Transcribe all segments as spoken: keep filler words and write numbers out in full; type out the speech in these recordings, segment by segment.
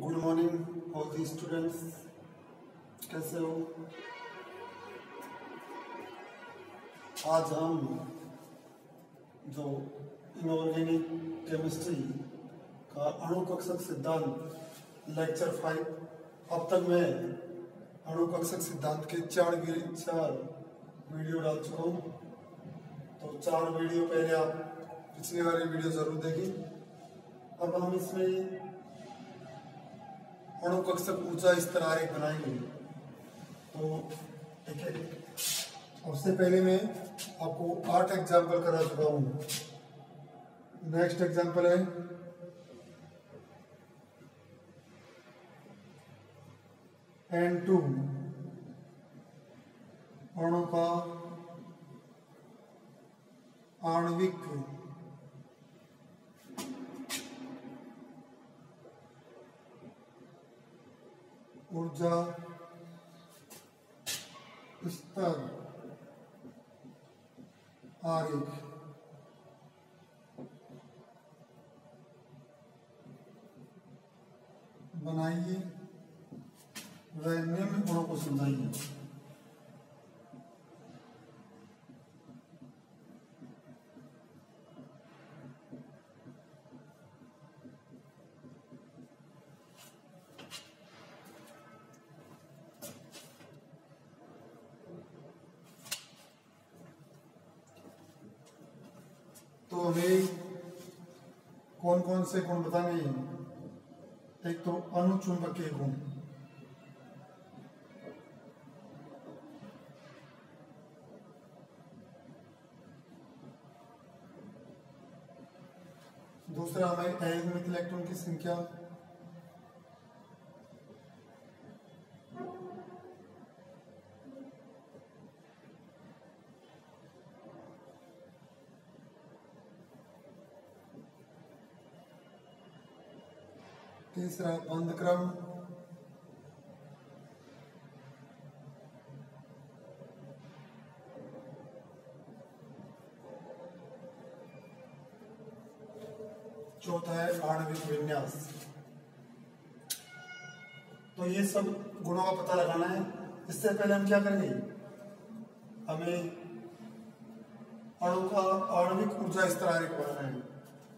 Good morning all the students, कैसे हो? आज हम जो इनऑर्गेनिक केमिस्ट्री का अणुकक्षक सिद्धांत लेक्चर फाइव, अब तक मैं अणुकक्षक सिद्धांत के चार चार वीडियो डाल चुका हूँ। तो चार वीडियो पहले आप पिछले वाली वीडियो जरूर देखें। अब हम इसमें अणुकक्षक ऊर्जा स्तर आरेख बनाएंगे। तो ठीक है, उससे पहले मैं आपको आठ एग्जाम्पल करा चुका हूँ। नेक्स्ट एग्जाम्पल है एन टू अणु का आणविक ऊर्जा स्तर आरेख। बनाइए व निम्न गुणों को समझाइए। तो हमें कौन कौन से गुण बताने हैं? एक तो अनुचुंबकीय गुण, दूसरा हमें अयुग्मित इलेक्ट्रॉन की संख्या, तीसरा बंध क्रम, चौथा है आणविक विन्यास। तो ये सब गुणों का पता लगाना है। इससे पहले हम क्या करेंगे? हमें अणु का आणविक ऊर्जा स्तर आरेख बनाना है।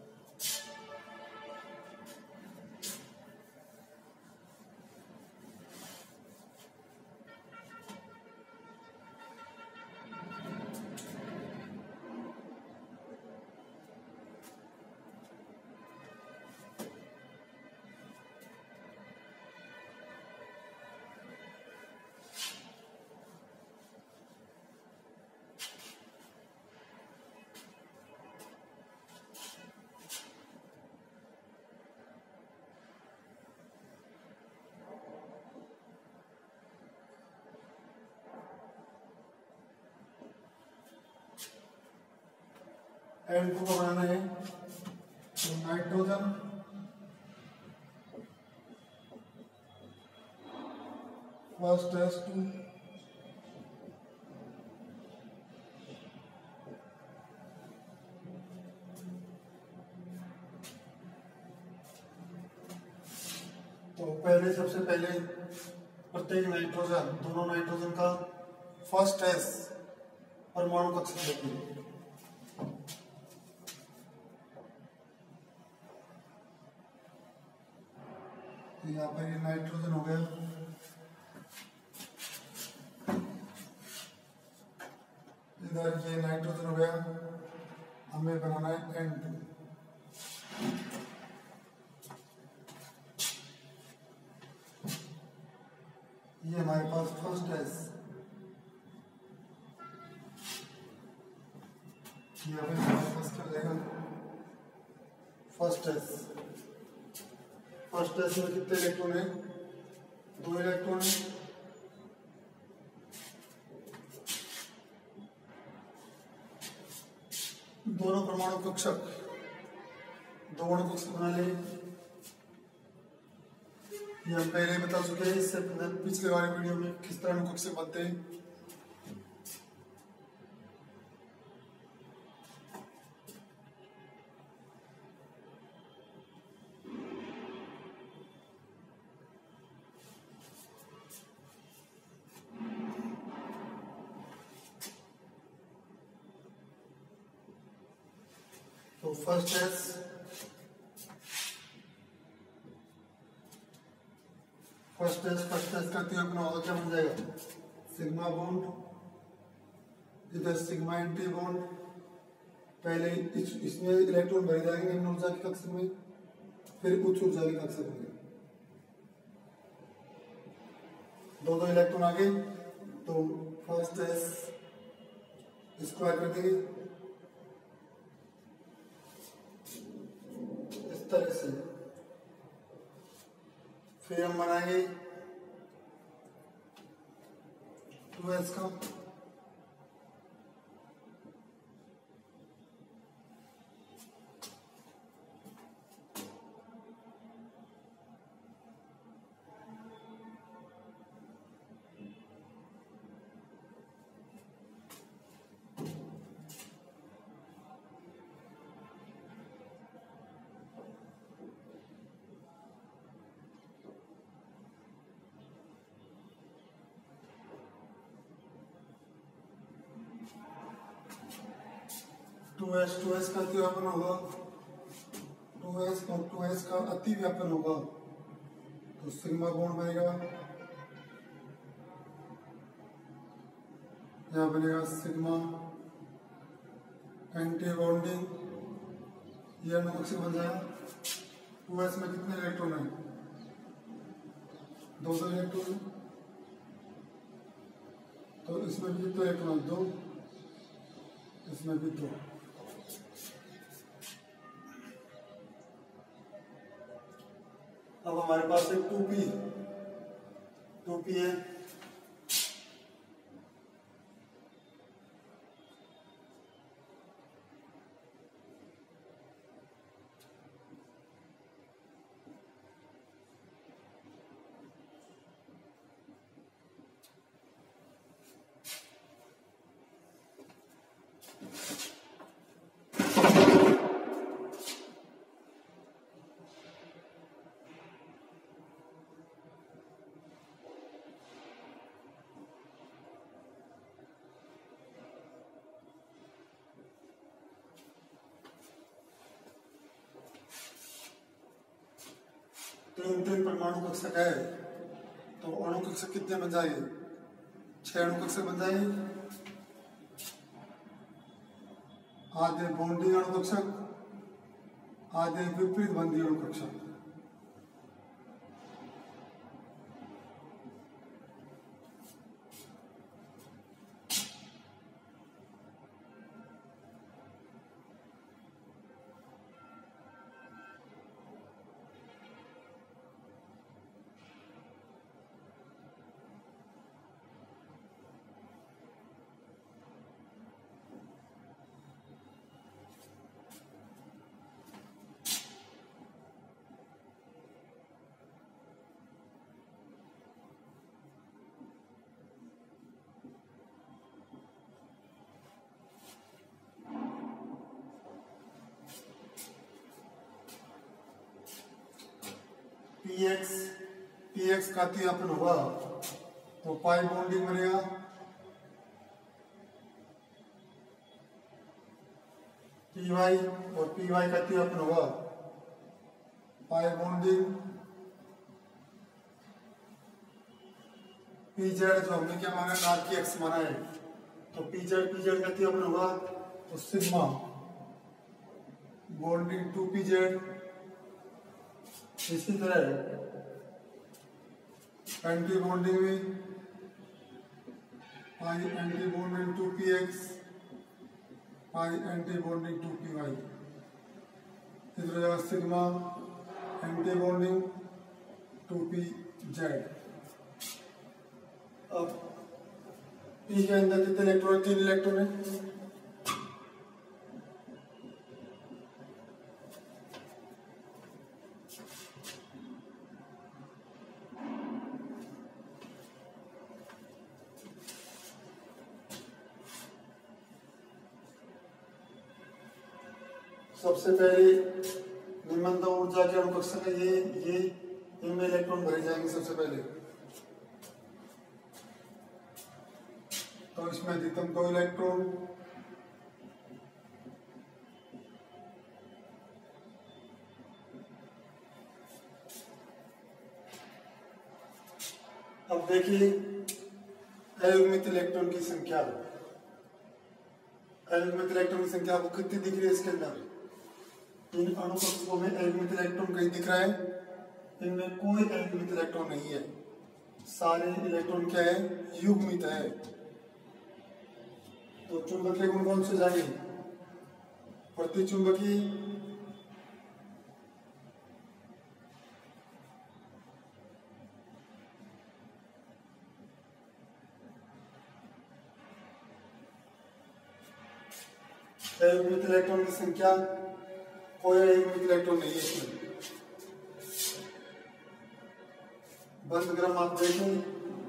एन टू को बनाना है तो नाइट्रोजन, फर्स्ट एस टू, तो पहले सबसे पहले प्रत्येक नाइट्रोजन, दोनों नाइट्रोजन का फर्स्ट एस परमाणु कक्षक देखिए। यहाँ पर ये नाइट्रोजन हो गया, इधर ये नाइट्रोजन हो गया। हमें बनाना है एन टू। ये हमारे पास फर्स्ट एस, ये हमारे पास क्या रहेगा? First s. फर्स्ट एस में कितने इलेक्ट्रॉन है? दो इलेक्ट्रॉन है। दोनों परमाणु कक्षक, दो अणु कक्षक बना ले। ये हम पहले ही बता चुके हैं, इससे पिछले वाले वीडियो में किस तरह अणु कक्षक बनते हैं। तो first s first s first s करते हुए अपना होगा क्या बन जाएगा, सिग्मा बॉन्ड, इधर सिग्मा एंटी बॉन्ड, पहले इस, इसमें इलेक्ट्रॉन भरे जाएंगे निम्न ऊर्जा के कक्ष में, फिर उच्च ऊर्जा के कक्ष में दो दो इलेक्ट्रॉन आ गए, तो फर्स्ट एस स्क्वायर कर देंगे इस तरह से, फिर हम बनाएंगे टू एस का, टू एस टू एस का अति व्यापन होगा, टू एस और टू एस का अति व्यापन होगा तो सिग्मा बॉन्ड बनेगा, यहाँ बनेगा सिग्मा एंटी बॉन्डिंग, ये अणुकक्ष बन जाएगा। टू एस में कितने इलेक्ट्रॉन है, दो दो इलेक्ट्रॉन है, तो इसमें भी कितने इलेक्ट्रॉन, दो, इसमें भी दो। अब हमारे पास एक टू पी टू पी है, तीन तीन परमाणु कक्षक है, तो अणु कक्षक कितने बन जाएंगे, छह अणु कक्षक बन जाएंगे, आधे बॉन्डिंग अणु कक्षक, आधे विपरीत बंधी अणु कक्षक। पीएक्स पीएक्स का अति व्यापन होगा तो पाई बॉन्डिंग बनेगा, पीवाई और पीवाई का अति व्यापन होगा पाई बॉन्डिंग, पीजेड जो हमने क्या माना है, आर की एक्स माना है, तो पीजेड पीजेड का अति व्यापन होगा तो सिग्मा बॉन्डिंग टू पीजेड, इसी तरह एंटी बॉन्डिंग में pi anti bonding two p x, pi anti bonding two p y, इस तरह sigma anti bonding two p z. अब पी के अंदर कितने इलेक्ट्रॉन, तीन इलेक्ट्रॉन है, सबसे पहले निम्नतम ऊर्जा के अणु कक्षक है ये ये इनमें इलेक्ट्रॉन भरे जाएंगे सबसे पहले, तो इसमें अधिकतम दो इलेक्ट्रॉन, अब देखिए अयुग्मित इलेक्ट्रॉन की संख्या, अयुग्मित इलेक्ट्रॉन की संख्या आपको कितनी दिख रही है इसके अंदर? इन अणु कक्षकों में अयुग्मित इलेक्ट्रॉन कहीं दिख रहा है? इनमें कोई अयुग्मित इलेक्ट्रॉन नहीं है, सारे इलेक्ट्रॉन क्या है? युग्मित है। तो चुंबकीय गुण कौन से जाएंगे? प्रतिचुंबकीय, अयुग्मित इलेक्ट्रॉन की संख्या, कोई अयुग्मित इलेक्ट्रॉन नहीं है इसमें। बंधक्रम आप देखें,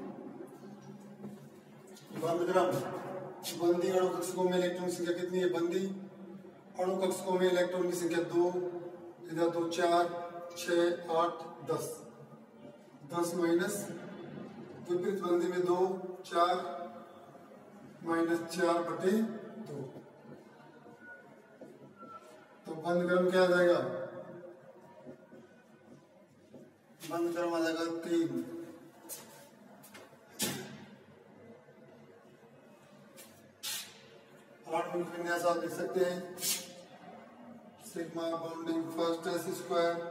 बंधक्रम, बंदी अणु कक्षकों में इलेक्ट्रॉन की संख्या कितनी है? बंदी अणु कक्षकों में इलेक्ट्रॉन की संख्या दो, इधर दो चार, छह, आठ, दस, दस माइनस विपरीत बंदी में दो, चार माइनस चार बटे दो, तो बंद क्रम क्या आ जाएगा? बंद क्रम आ जाएगा तीन। आणविक विन्यास आप लिख सकते हैं, sigma bonding first s square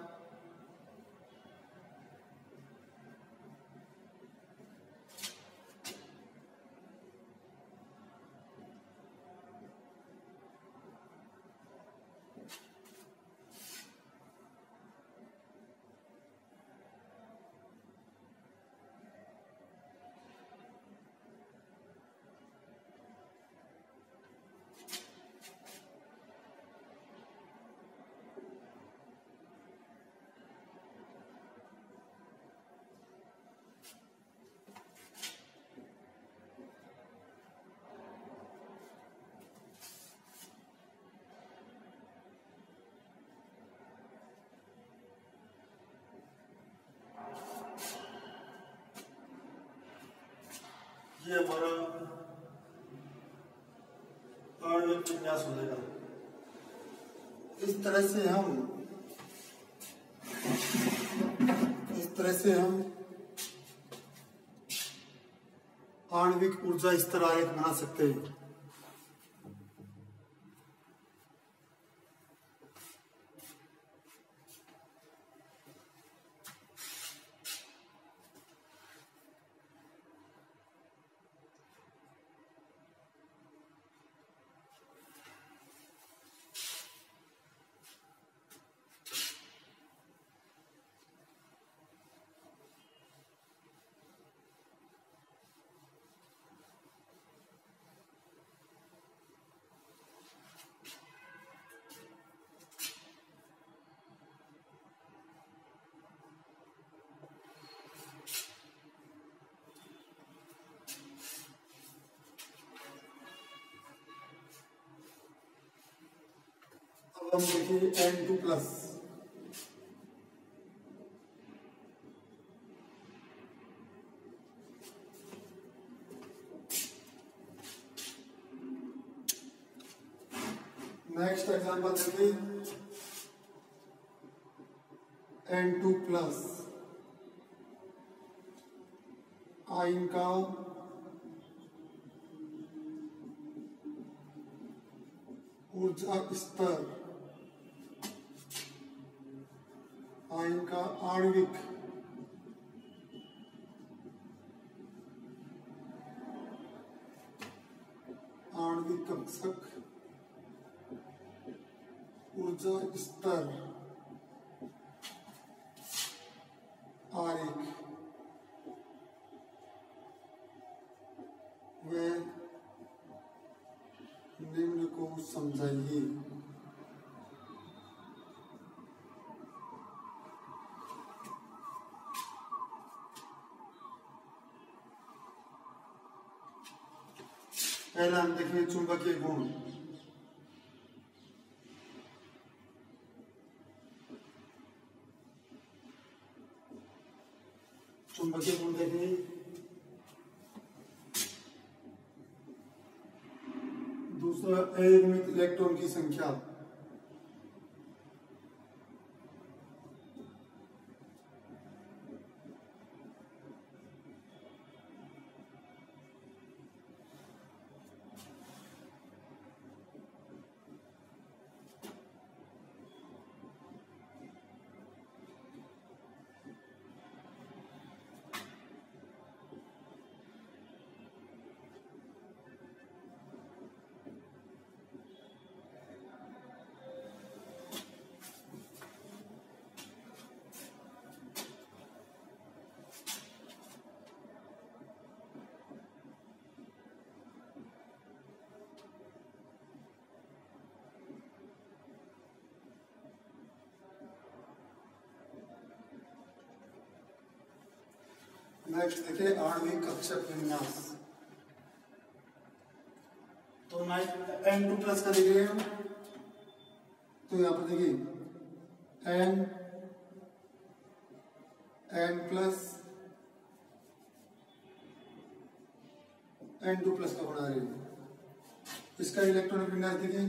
ये हमारा आणविक विन्यास हो जाएगा। इस तरह से हम इस तरह से हम आणविक ऊर्जा स्तर आरेख बना सकते हैं। अब हम देखिए N two plus, next example देखिए एन टू प्लस आयन का ऊर्जा स्तर, आयन का आणविक आणविक कक्षक ऊर्जा स्तर आरेख वे निम्न को समझाइए। पहला हम देखेंगे चुंबकीय गुण। चुंबकीय गुण देखेंगे, दूसरा अयुग्मित इलेक्ट्रॉन की संख्या, नेक्स्ट देखिए आणविक कक्षक विन्यास। तो नाइट एन टू प्लस करेंगे हम, तो यहाँ पर देखिए N N plus N two plus का बना रहे हैं। इसका इलेक्ट्रॉनिक विन्यास देखिए,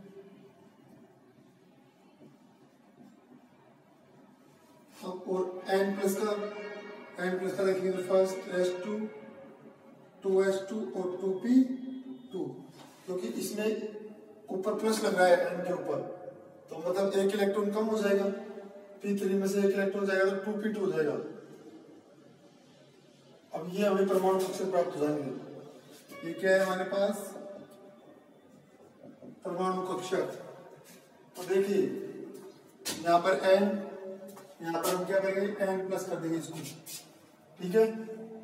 और एन प्लस का एन प्लस का देखेंगे तो first s two, two s two और टू पी टू, क्योंकि इसमें ऊपर प्लस लग रहा है एन के ऊपर, तो मतलब एक इलेक्ट्रॉन कम हो जाएगा, पी थ्री में से एक इलेक्ट्रॉन जाएगा तो टू पी टू हो जाएगा। अब ये हमें परमाणु कक्षक प्राप्त हो जाएंगे। ये क्या है हमारे पास परमाणु कक्षक। तो देखिए यहाँ पर एन, यहाँ पर हम क्या करेंगे एन प्लस कर देंगे इसको, ठीक है।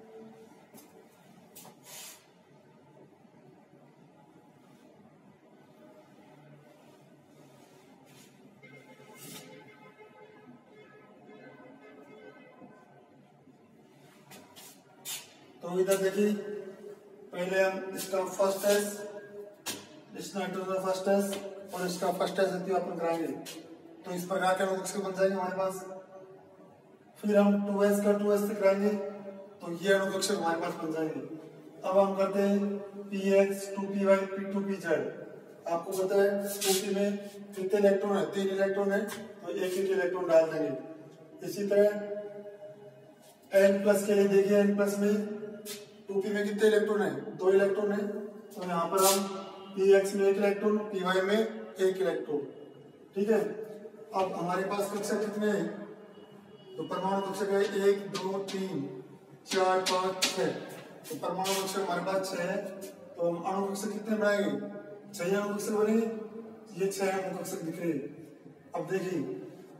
तो इधर देखिए पहले हम इसका फर्स्ट एस, इस नाइट्रोजन का फर्स्ट एस और इसका फर्स्ट एस अपन कराएंगे, तो इस प्रकार के अणुकक्षक बन जाएंगे हमारे पास। फिर हम टू एस का टू एस से कराएंगे, तो ये अणुकक्षक हमारे पास बन जाएंगे। अब हम करते हैं p x, two p y, p two p z. आपको पता है टू पी में कितने इलेक्ट्रॉन है, तीन इलेक्ट्रॉन है, तो एक एक इलेक्ट्रॉन डाल देंगे। इसी तरह एन प्लस के लिए देखिए, एन प्लस में टू पी में कितने इलेक्ट्रॉन है, दो इलेक्ट्रॉन है, तो यहाँ पर हम पी एक्स में एक इलेक्ट्रॉन, पी वाई में एक इलेक्ट्रॉन, ठीक है। अब हमारे पास कक्षक कितने हैं, तो परमाणु कक्षक है एक, दो, तीन, चार, पाँच, छह। तो परमाणु कक्षक हमारे पास छह है, तो हम अणु कक्षक कितने बनाएंगे, छह अणु कक्षक बनेंगे। ये छह अणु कक्षक दिख रहे हैं। अब देखिए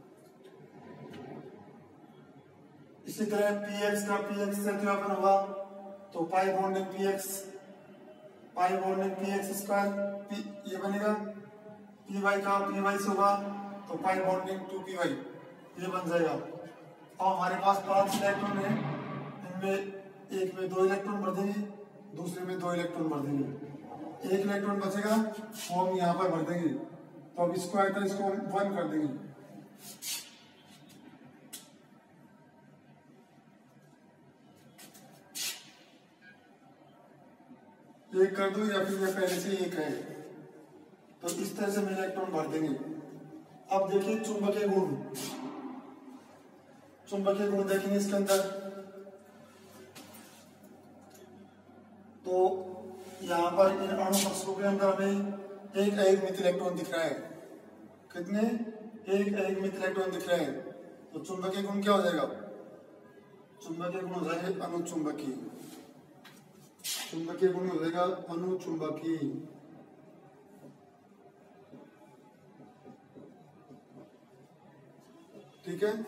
इसी तरह पी एक्स का पी एक्स से द्विभाजन होगा, तो pi bonding p x, pi bonding p x square, p ये बनेगा। पी वाई का पी वाई से होगा, तो pi bonding two p y, ये बन जाएगा। और हमारे पास पांच इलेक्ट्रॉन है, इनमें एक में दो इलेक्ट्रॉन भर देंगे, दूसरे में दो इलेक्ट्रॉन भर देंगे, एक इलेक्ट्रॉन बचेगा वो हम यहाँ पर भर देंगे। तो अब इसको आया था, इसको वन कर देंगे। एक कर दो या फिर ये पहले से एक है, तो इस तरह से हम इलेक्ट्रॉन भर देंगे। अब देखिए चुंबकीय गुण, चुंबकीय गुण देखेंगे इसके अंदर, तो यहाँ पर इन अणु कक्षकों के अंदर हमें एक अयुग्मित इलेक्ट्रॉन दिख रहा है। कितने, एक अयुग्मित इलेक्ट्रॉन दिख रहे हैं। तो चुंबकीय गुण क्या हो जाएगा, चुंबकीय गुण हो जाएगा अनुचुंबकीय, चुंबकीय गुण हो जाएगा अनुचुंबकीय, ठीक है।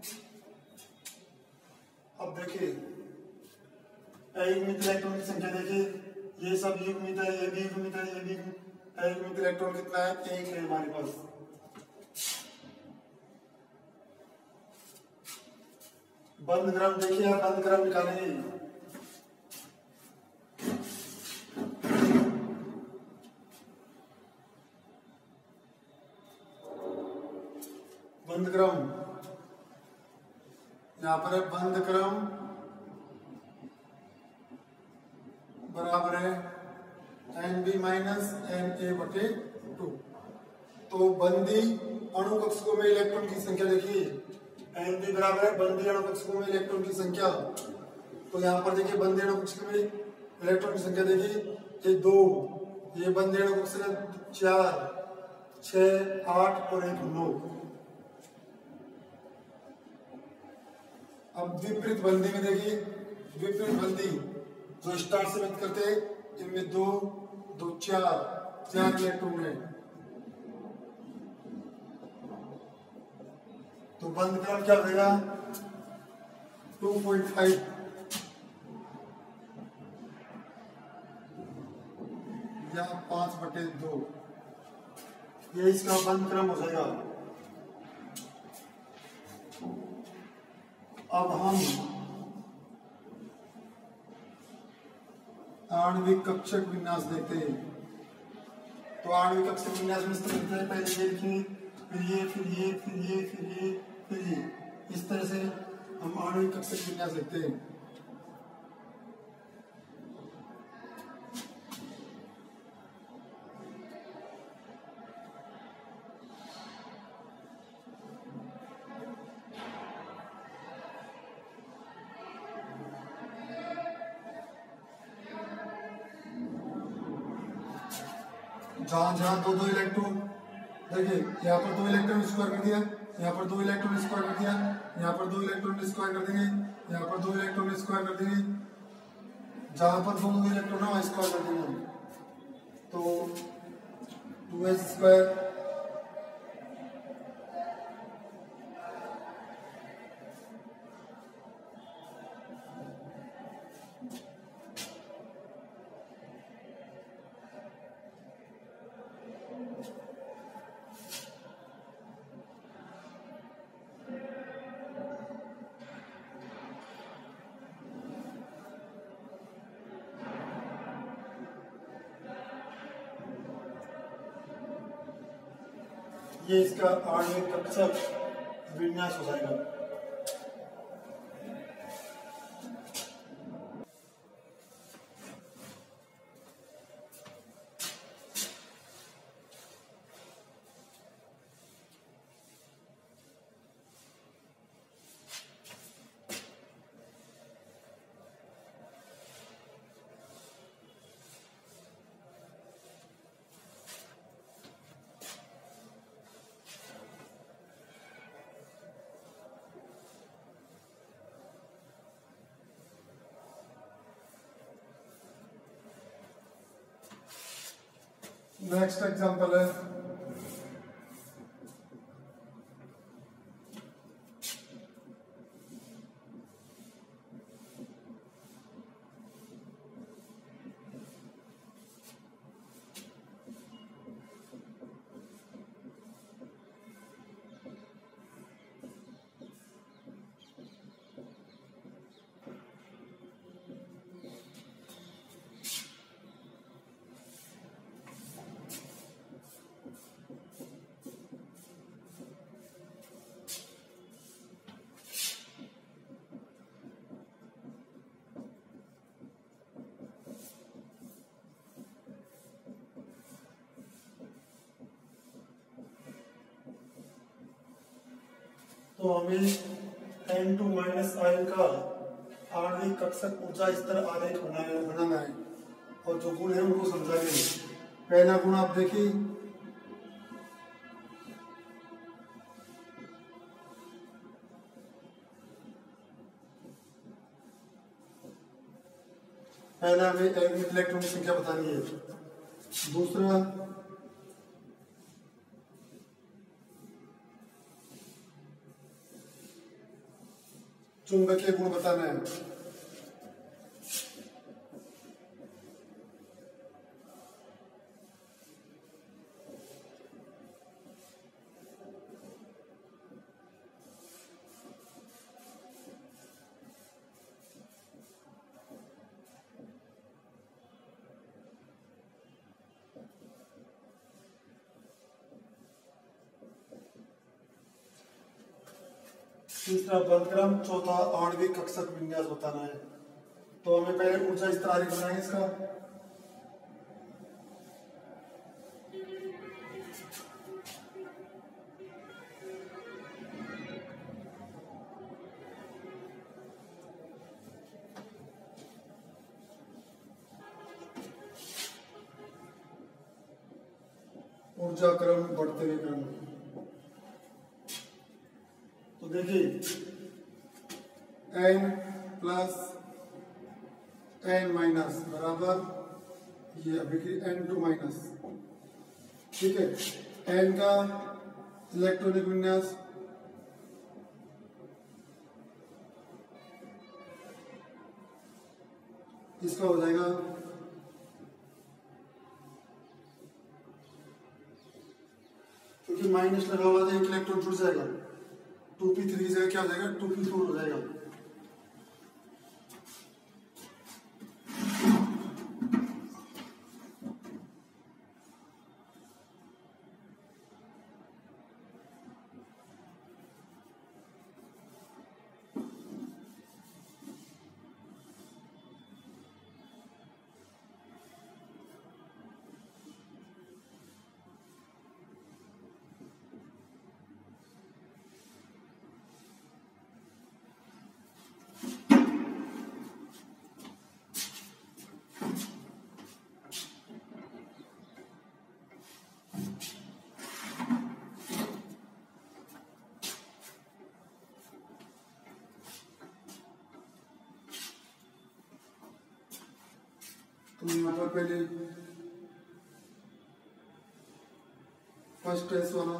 अब देखिए अयुग्मित इलेक्ट्रॉन की संख्या देखिए, ये सब युग्मित है, ये भी युग्मित है, ये भी अयुग्मित इलेक्ट्रॉन कितना है, एक है हमारे पास। बंद क्रम देखिए, आप बंद क्रम निकालेंगे, बंद क्रम यहाँ पर है, बंद क्रम बराबर है N b minus N a बटे टू। तो बंदी अणु कक्षकों में इलेक्ट्रॉन की संख्या देखिए, एन बी बराबर है बंदी अणु कक्षकों में इलेक्ट्रॉन की संख्या। तो यहाँ पर देखिए बंदी अणु कक्षकों में इलेक्ट्रॉन की संख्या देखिए, ये दो, ये बंदी अणु कक्षक चार, छह, आठ और एक नौ। अब विपरीत बंदी में देखिए, विपरीत बंदी जो स्टार से बंद करते हैं, इनमें दो, दो चार, चार इलेक्ट्रॉन है। तो बंद क्रम क्या देगा, टू पॉइंट फाइव, या पांच बटे दो, ये इसका बंद क्रम हो जाएगा। अब हम आणविक कक्षक विन्यास देखते हैं। तो आणविक कक्षक विन्यास में इस तरह दिखता है, पहले ये लिखेंगे, फिर ये, फिर ये, फिर ये, फिर ये, फिर ये, इस तरह से हम आणविक कक्षक विन्यास देखते हैं। जहां जहां दो दो इलेक्ट्रॉन, देखिए यहाँ पर दो इलेक्ट्रॉन स्क्वायर कर दिया, यहाँ पर दो इलेक्ट्रॉन स्क्वायर कर दिया, यहाँ पर दो इलेक्ट्रॉन स्क्वायर कर देंगे, यहाँ पर दो इलेक्ट्रॉन स्क्वायर कर देंगे, जहां पर दो दो इलेक्ट्रॉन है वहां स्क्वायर कर देंगे। तो टू एच स्क्वायर ये इसका आणविक कक्षक विन्यास हो जाएगा। नेक्स्ट एग्जांपल है तो हमें एन टू माइनस आयन का आणविक कक्षक ऊर्जा स्तर आरेख बनाना है और जो गुण है उनको समझाएंगे। पहला गुण आप देखिए, पहला हमें इलेक्ट्रॉन की संख्या बतानी है। दूसरा चुंबकीय गुण बताना है। तीसरा बंधक्रम, चौथा आणविक कक्षक विन्यास बताना है। तो हमें पहले ऊर्जा स्तर आरेख बनाएंगे इसका। ऊर्जा क्रम बढ़ते हुए क्रम। तो देखिए n प्लस n माइनस बराबर ये अभी की n टू माइनस, ठीक है। n का इलेक्ट्रॉनिक विन्यास इसका हो जाएगा क्योंकि माइनस लगा हुआ था, एक इलेक्ट्रॉन जुड़ जाएगा, टू पी थ्री की जगह क्या हो जाएगा, टू पी फोर हो जाएगा। तो यहाँ पर पहले फर्स्ट एस वाला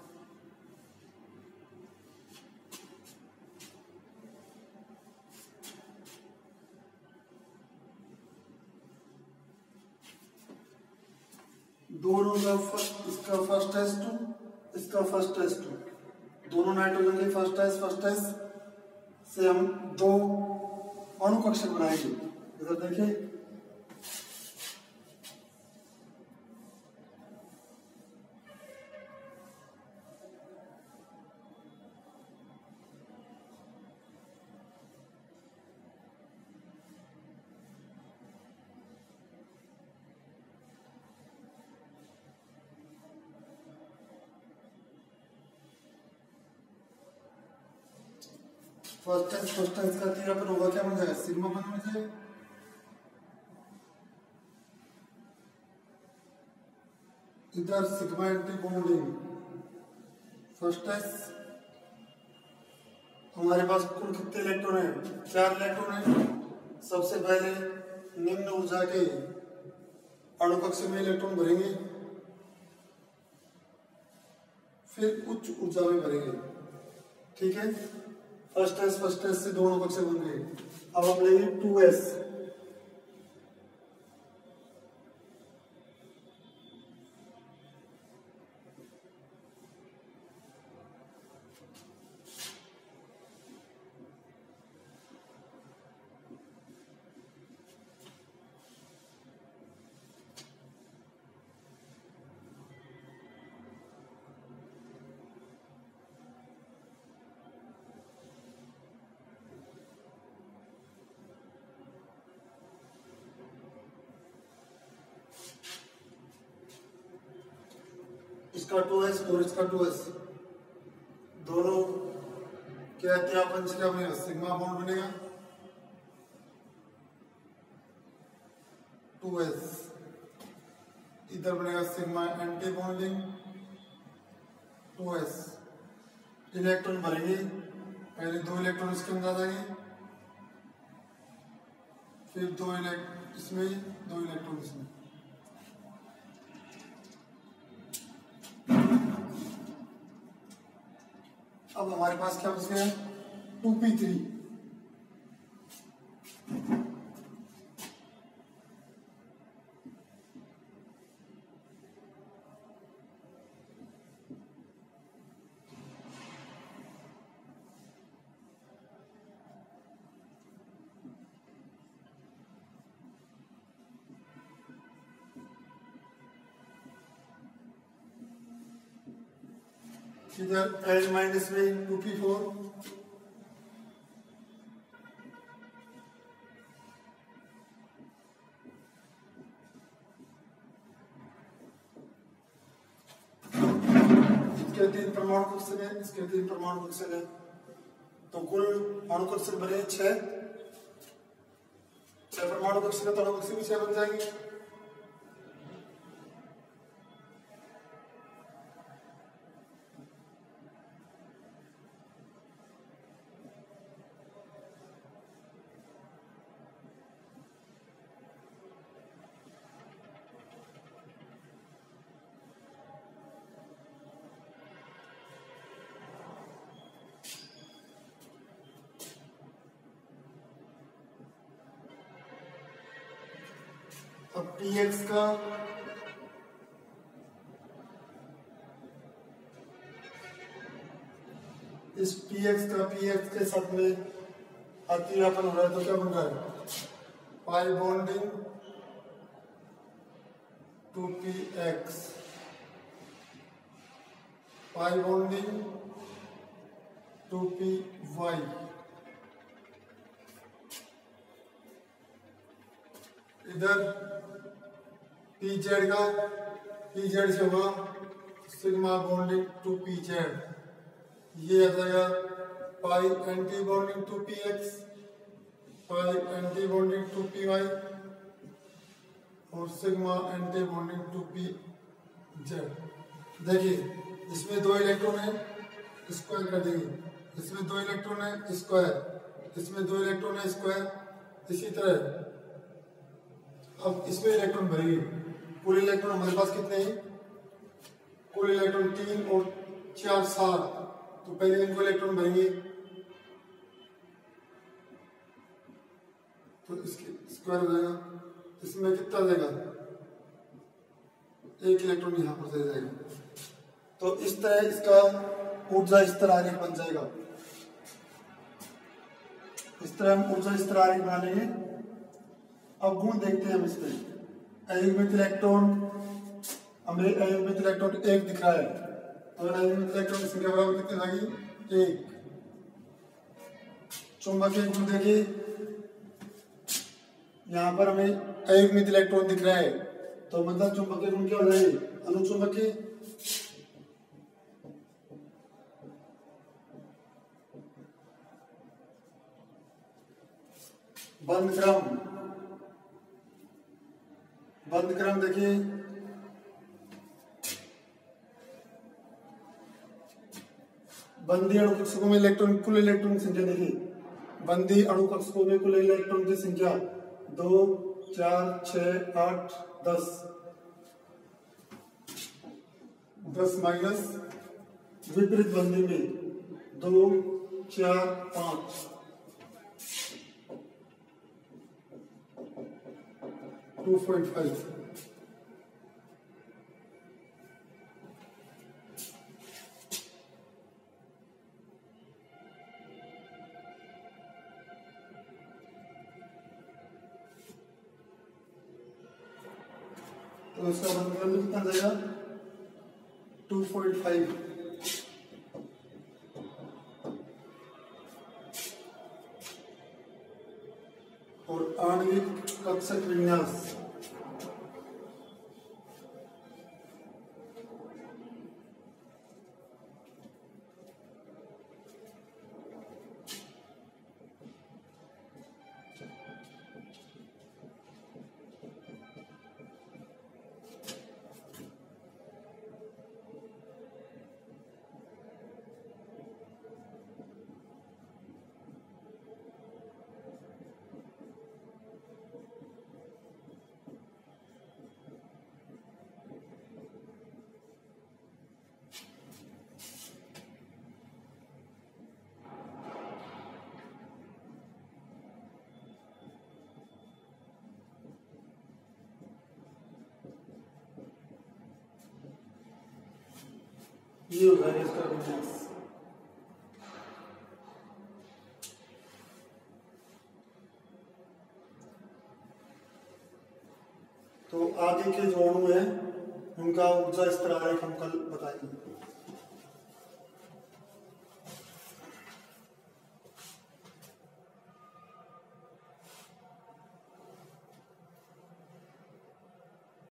दोनों का फर्स्ट, इसका फर्स्ट एस टू, इसका फर्स्ट एस टू, दोनों नाइट्रोजन के फर्स्ट एस फर्स्ट एस से हम दो अणुकक्षक बनाएंगे। इधर देखिए फर्स्ट टेंस फर्स्ट टेंस का तीन अपन होगा, क्या बन जाएगा? सिग्मा बन जाएगा। इधर sigma anti bonding first tense. हमारे पास कुल कितने इलेक्ट्रॉन है? चार इलेक्ट्रॉन है। सबसे पहले निम्न ऊर्जा के अणुकक्षक में इलेक्ट्रॉन भरेंगे, फिर उच्च ऊर्जा में भरेंगे। ठीक है, फर्स्ट एस फर्स्ट एस से दोनों कक्षक बन गए। अब हम लेंगे टू एस। इसका टू एस और इसका टू एस दोनों क्या क्या पंच क्या बनेगा? सिग्मा बॉन्ड बनेगा। टू एस इधर बनेगा sigma anti bonding two s. Electron भरेंगे, पहले दो इलेक्ट्रॉन इसके अंदर आ जाएंगे, फिर दो इलेक्ट्रॉन इसमें, दो इलेक्ट्रॉन इसमें। अब हमारे पास क्या बच गया? Two p three. इधर एल माइनस में टू पी फोर, इसके तीन परमाणु कक्षक है, इसके तीन परमाणु कक्षक है, तो कुल अणु कक्षक बने छह। छह परमाणु कक्षक है तो अणु कक्षक भी छह बन जाएंगे। अब पी एक्स का इस पी एक्स का पी एक्स के साथ में अतिव्यापन हो रहा है तो क्या बन रहा है? Pi bonding two p x, pi bonding two p y. इधर पी जेड का पी जेड से होगा sigma bonding two p z, ये आ जाएगा pi anti bonding two p x, pi anti bonding two p y और sigma anti bonding two p z. देखिए इसमें दो इलेक्ट्रॉन है, स्क्वायर कर देंगे, इसमें दो इलेक्ट्रॉन है स्क्वायर, इसमें दो इलेक्ट्रॉन है स्क्वायर। इसी तरह अब इसमें इलेक्ट्रॉन भरेंगे। कुल इलेक्ट्रॉन हमारे पास कितने हैं? कुल इलेक्ट्रॉन तीन और चार सात। तो पहले इनको इलेक्ट्रॉन भरेंगे, तो इसके स्क्वायर हो जाएगा। इसमें कितना जाएगा? एक इलेक्ट्रॉन यहाँ पर चले जाएगा। तो इस तरह इसका ऊर्जा स्तर आरेख बन जाएगा। इस तरह हम ऊर्जा स्तर आरेख बना लेंगे। अब गुण देखते हैं हम इसमें। अयुग्मित इलेक्ट्रॉन, हमें अयुग्मित इलेक्ट्रॉन एक दिख रहा है, तो अयुग्मित इलेक्ट्रॉन की संख्या बराबर कितनी आएगी? एक। चुंबकीय गुण देखिए, यहाँ पर हमें अयुग्मित इलेक्ट्रॉन दिख रहा है, तो मतलब चुंबकीय गुण क्या हो जाएगी? अनुचुंबकीय। बंध क्रम, बंध क्रम देखिए, बंदी अणु कक्षकों में इलेक्ट्रॉन, कुल इलेक्ट्रॉन की संख्या देखिए। बंदी अणु कक्षकों में कुल इलेक्ट्रॉन की संख्या दो, चार, छह, आठ, दस। दस माइनस विपरीत बंदी में दो, चार, पांच। Two point five. तो इसका मतलब कितना जाएगा? Two point five. और आणविक कक्षक विन्यास, ये होगा इसका विन्यास। तो आगे के जो अणु है उनका ऊर्जा स्तर आरेख हम कल बताएंगे।